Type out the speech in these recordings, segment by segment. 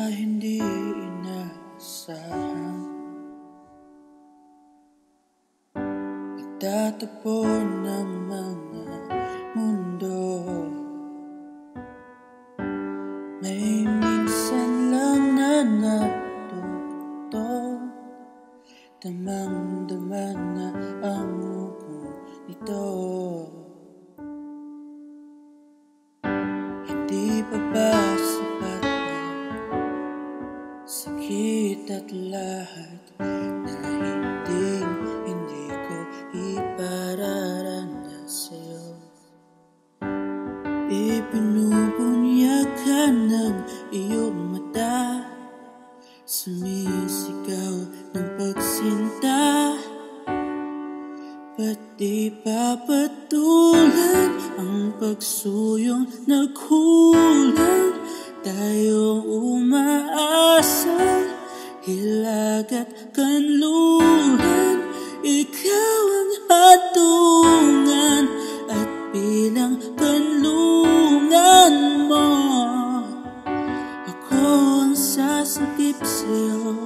hindi inaasahan, nagtatapon ng mga mundo. May minsan lang na natutog, damang-dama na ang mugo nito. Hindi pa ba sapat na sakit at lahat na hindi ko ipararanas sa'yo? Ipinubunyag ka ng iyong mata, sumisigaw ng pagsinta. Pati papatulan ang pagsuyong nagkulang, tayong umaasa, hilag at kanluran. Ikaw ang hatungan at bilang kanlungan mo, ako ang sasakip sa'yo.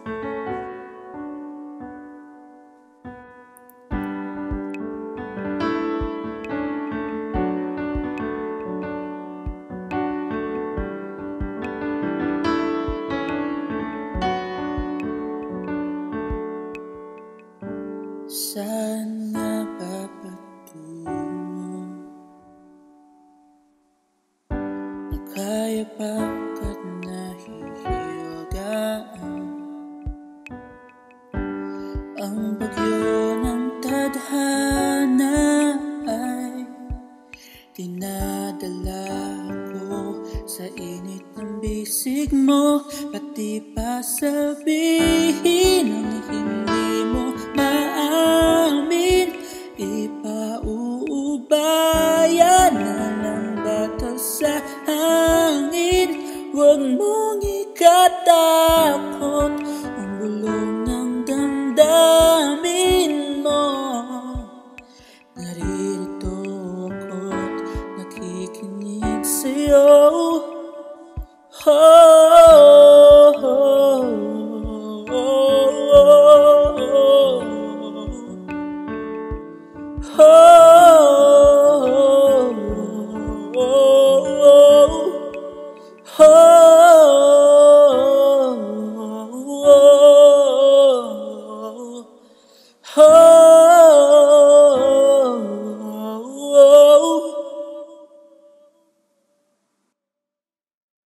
Sana papatungo na kaya pagkat nahihiwagaan ang bagyo ng tadhana ay dinadala ko sa init ng bisig mo. Pati pa sabihin ang hindi mo maamin, ipauubaya na lang bato sa hangin. Huwag mong ikatakot ang bulong ng damdamin.